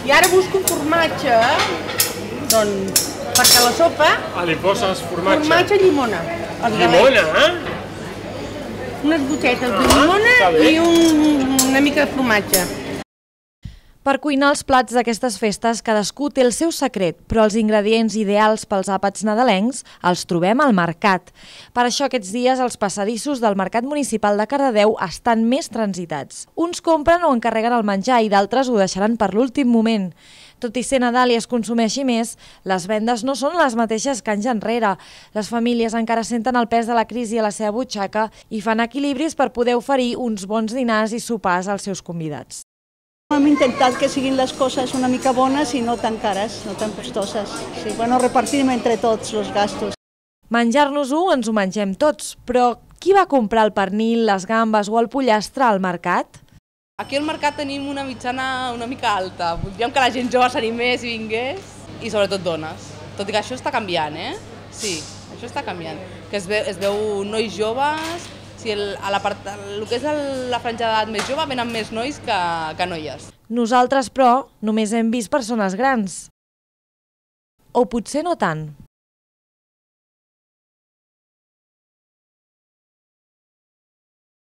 I ara busco un formatge, doncs, perquè a la sopa... Li poses formatge? Formatge llimona. Llimona, eh? Unes gotetes de llimona i una mica de formatge. Per cuinar els plats d'aquestes festes, cadascú té el seu secret, però els ingredients ideals pels àpats nadalencs els trobem al mercat. Per això aquests dies els passadissos del Mercat Municipal de Cardedeu estan més transitats. Uns compren o encarreguen el menjar i d'altres ho deixaran per l'últim moment. Tot i ser Nadal i es consumeixi més, les vendes no són les mateixes que anys enrere. Les famílies encara senten el pes de la crisi a la seva butxaca i fan equilibris per poder oferir uns bons dinars i sopars als seus convidats. Hem intentat que siguin les coses una mica bones i no tan cares, no tan costoses. Sí, bueno, repartim entre tots els gastos. Menjar-nos-ho ens ho mengem tots, però qui va comprar el pernil, les gambes o el pollastre al mercat? Aquí al mercat tenim una mitjana una mica alta. Voldríem que la gent jove s'animés i vingués, i sobretot dones. Tot i que això està canviant, eh? Sí, això està canviant. Que es veu nois joves. El que és la franja d'edat més jove venen més nois que noies. Nosaltres, però, només hem vist persones grans. O potser no tant.